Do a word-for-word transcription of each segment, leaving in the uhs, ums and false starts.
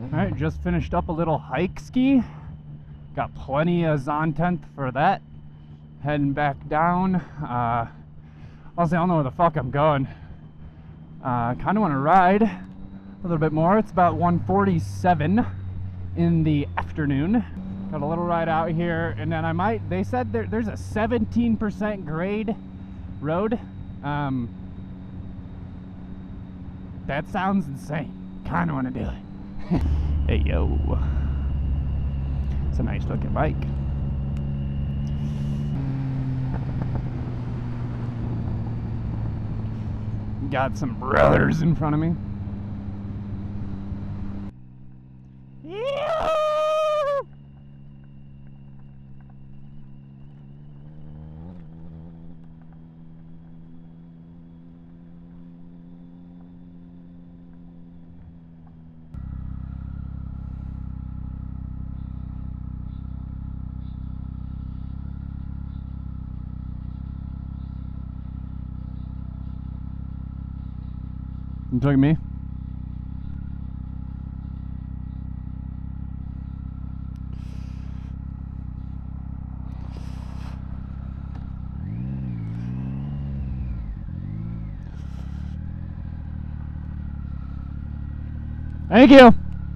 Alright, just finished up a little hike ski. Got plenty of Zontent for that. Heading back down. Uh, honestly, I don't know where the fuck I'm going. I uh, kind of want to ride a little bit more. It's about one forty-seven in the afternoon. Got a little ride out here, and then I might, they said there, there's a seventeen percent grade road. Um, that sounds insane. Kind of want to do it. Hey yo, it's a nice looking bike. Got some brothers in front of me. Yeah! You talking to me? Thank you.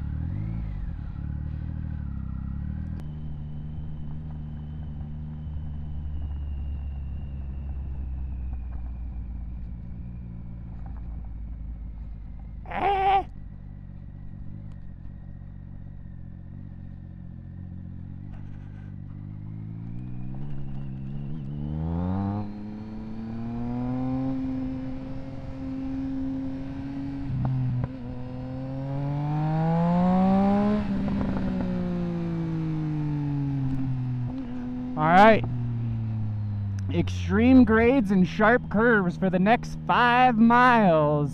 Alright, extreme grades and sharp curves for the next five miles.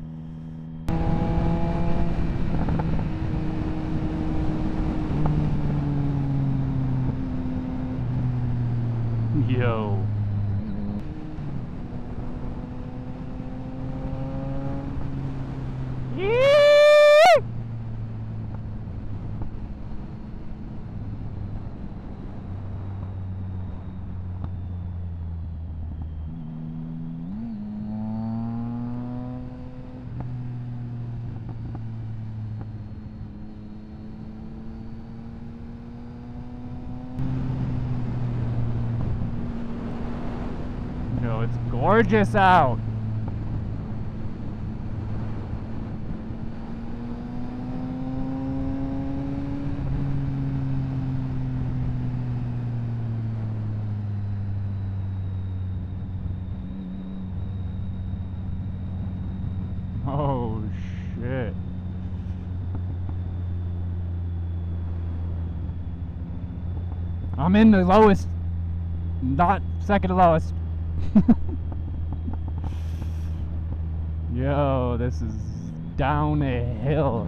Yo. No, it's gorgeous out. Oh shit. I'm in the lowest, not second to lowest. Yo, this is down a hill.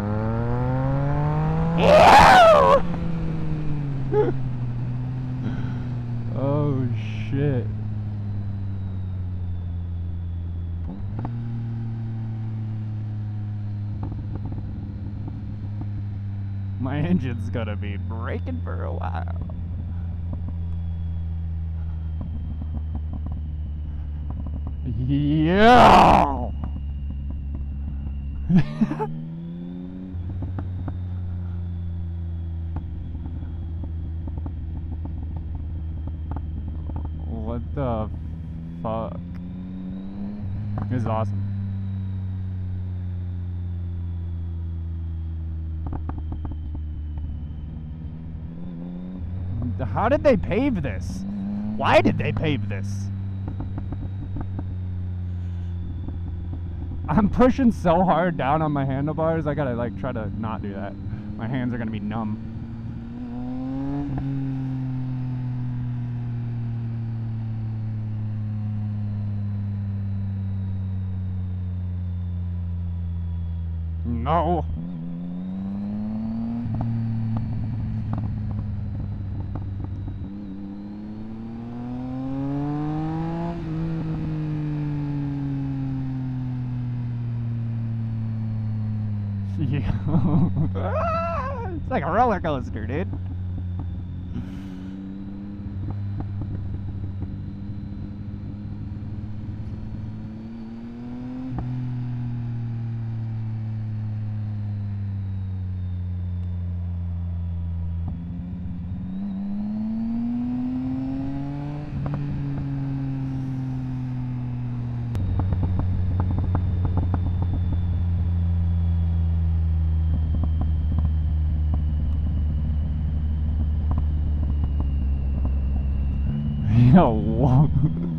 Oh shit. My engine's gonna be braking for a while. Yeah. What the fuck? This is awesome. How did they pave this? Why did they pave this? I'm pushing so hard down on my handlebars, I gotta like try to not do that. My hands are gonna be numb. No. Yeah. It's like a roller coaster, dude. Yo.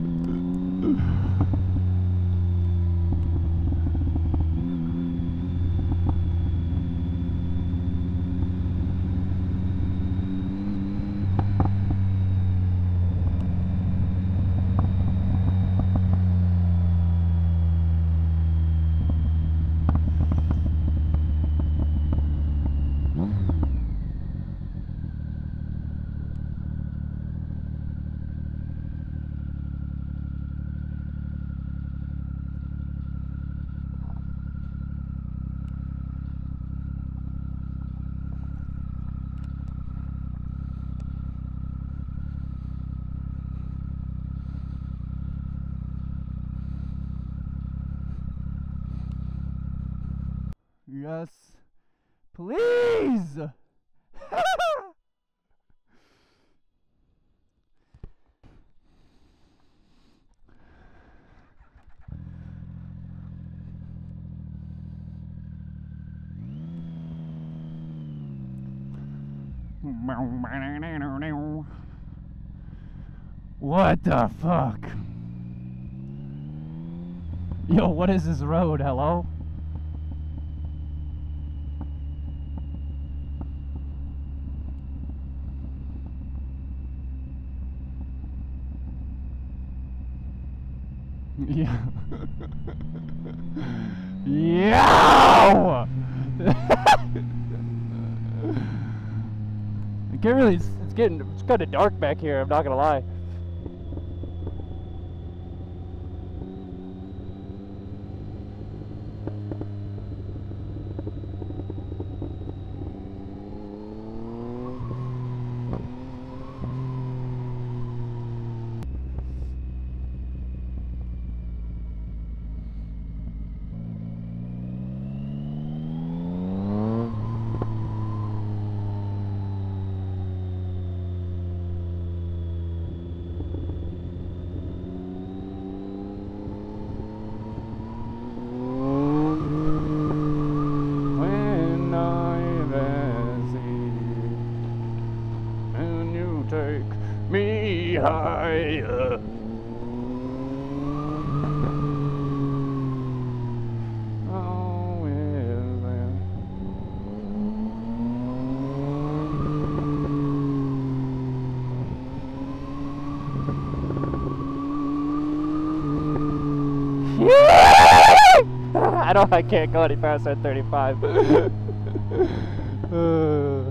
Yes, please. What the fuck? Yo, what is this road? Hello? Yeah. Yo! I can't really, it's, it's getting, it's kind of dark back here, I'm not gonna lie. Higher. Oh, is there? I don't. I can't go any faster at thirty-five. uh.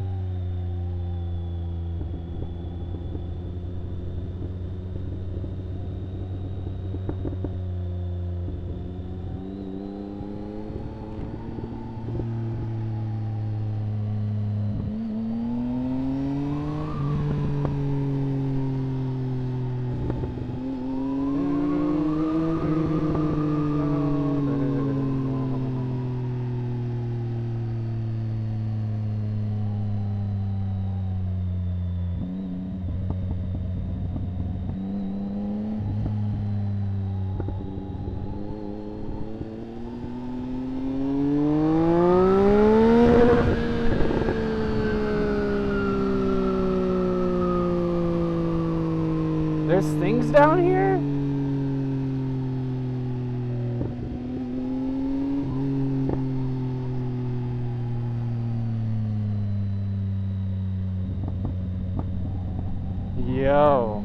There's things down here? Yo.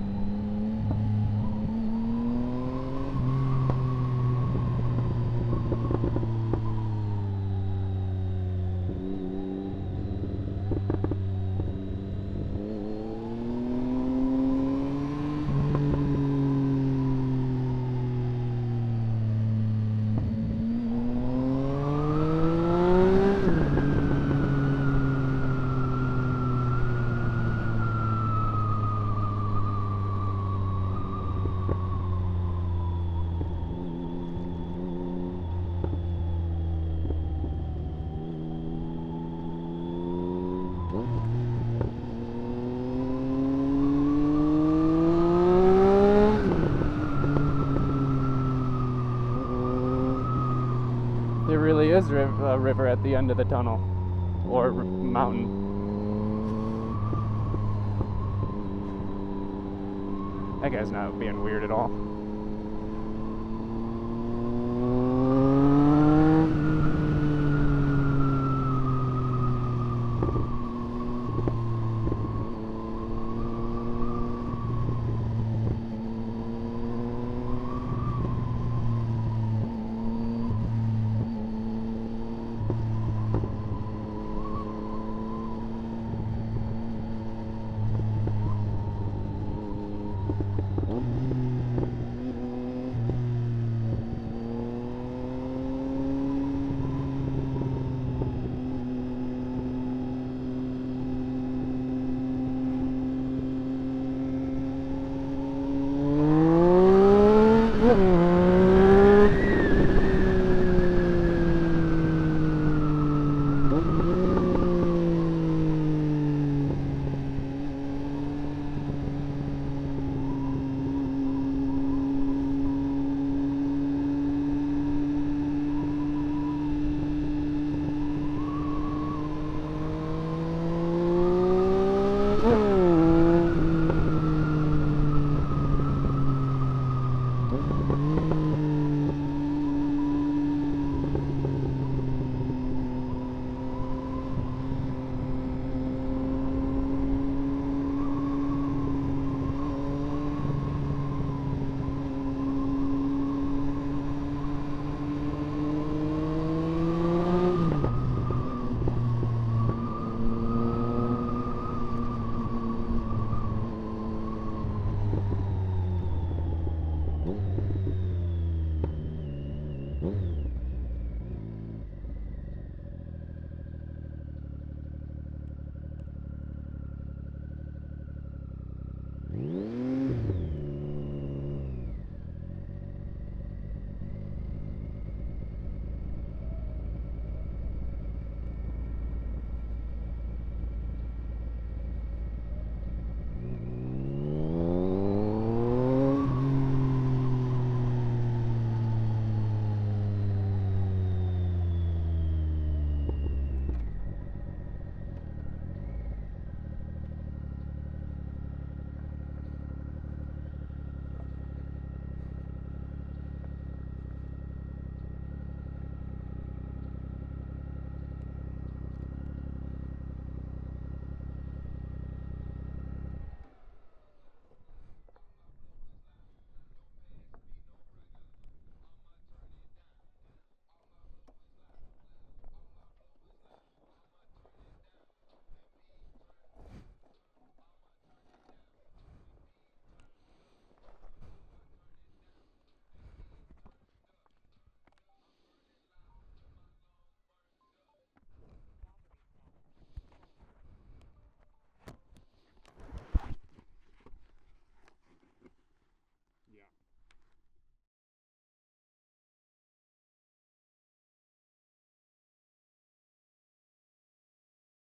is riv a river at the end of the tunnel, or r mountain. That guy's not being weird at all.